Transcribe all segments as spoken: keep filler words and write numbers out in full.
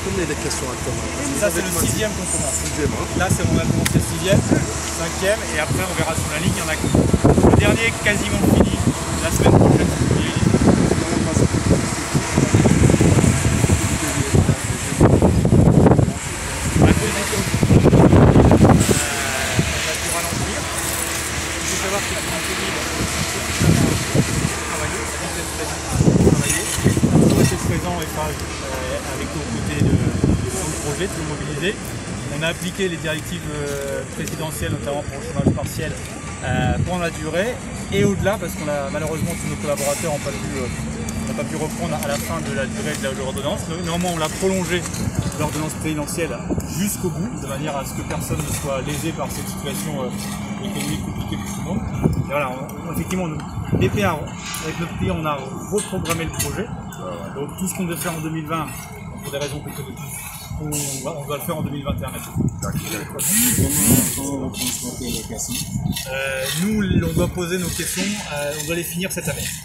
combien de questions actuellement? Ça, c'est le sixième qu'on commence. Sixième, hein. Là, c'est on a commencé le sixième, cinquième, et après, on verra sur la ligne, il y en a que. Le dernier est quasiment fini. La semaine prochaine, c'est fini. Présent et pas euh, avec nos côtés de, de, sur le projet, de le mobiliser. On a appliqué les directives euh, présidentielles, notamment pour le chômage partiel, euh, pendant la durée et au-delà, parce qu'on a malheureusement tous nos collaborateurs n'ont pas pu, euh, pas pu reprendre à la fin de la durée de l'ordonnance. Néanmoins, on l'a prolongé l'ordonnance présidentielle jusqu'au bout, de manière à ce que personne ne soit lésé par cette situation euh, économique compliquée pour tout le monde. Et voilà, on, on, effectivement, nous, B P A, avec notre client, on a reprogrammé le projet. Donc tout ce qu'on devait faire en deux mille vingt, pour des raisons économiques, on, on doit le faire en deux mille vingt et un maintenant. Comment on transporte les questions? euh, Nous, on doit poser nos questions, euh, on doit les finir cette année.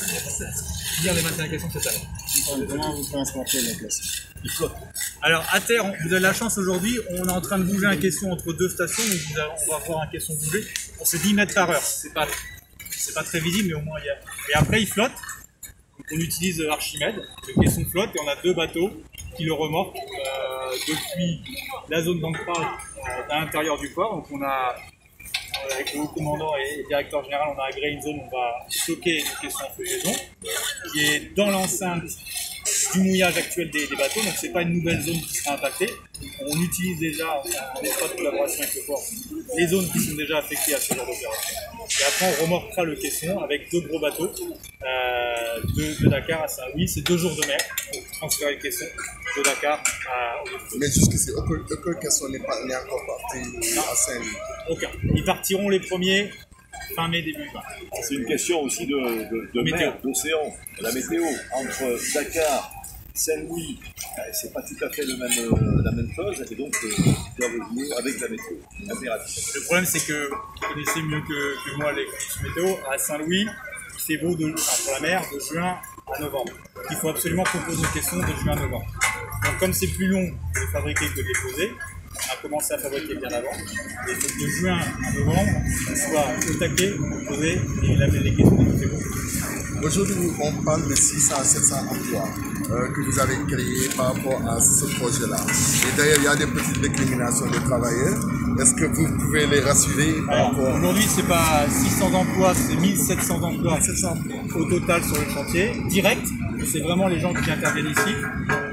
Finir les vingt et un questions cette année. Comment vous transportez les questions? Il flotte. Alors à terre, vous avez la chance aujourd'hui, on est en train de bouger un caisson entre deux stations, donc on va voir un caisson bouger. On c'est dix mètres par heure, c'est pas, c'est pas très visible, mais au moins il y a. Et après il flotte. On utilise Archimède, le caisson flotte, et on a deux bateaux qui le remorquent euh, depuis la zone d'ancrage euh, à l'intérieur du port. Donc on a, euh, avec le haut commandant et le directeur général, on a agréé une zone où on va stocker une caisson en flottaison, qui est dans l'enceinte du mouillage actuel des, des bateaux, donc c'est pas une nouvelle zone qui sera impactée. On utilise déjà, en étroite collaboration avec le port, les zones qui sont déjà affectées à ce genre d'opération. Et après on remorquera le caisson avec deux gros bateaux euh, de, de Dakar à Saint-Louis. C'est deux jours de mer pour transférer le caisson de Dakar à... Mais jusqu'ici, aucun, aucun caisson n'est encore parti à Saint-Louis. Aucun. Ils partiront les premiers fin mai, début juin. C'est une question aussi de, de, de mer, d'océan, la météo. Entre Dakar, Saint-Louis, c'est pas tout à fait le même, euh, la même chose, et donc euh, ils doivent jouer avec la météo. Le problème, c'est que vous connaissez mieux que, que moi les conditions météo. À Saint-Louis, il fait beau de, enfin, pour la mer de juin à novembre. Il faut absolument qu'on pose une question de juin à novembre. Donc, comme c'est plus long de fabriquer que de déposer, on a commencé à fabriquer bien avant. Et il faut que de juin à novembre, on soit au taquet pour poser et laver les questions de fait beau. Aujourd'hui, on parle de six cents à sept cents emplois euh, que vous avez créés par rapport à ce projet-là. Et d'ailleurs, il y a des petites discriminations de travailleurs. Est-ce que vous pouvez les rassurer par rapport... Aujourd'hui, ce n'est pas six cents emplois, c'est mille sept cents emplois sept cents au total sur le chantier, direct. C'est vraiment les gens qui interviennent ici.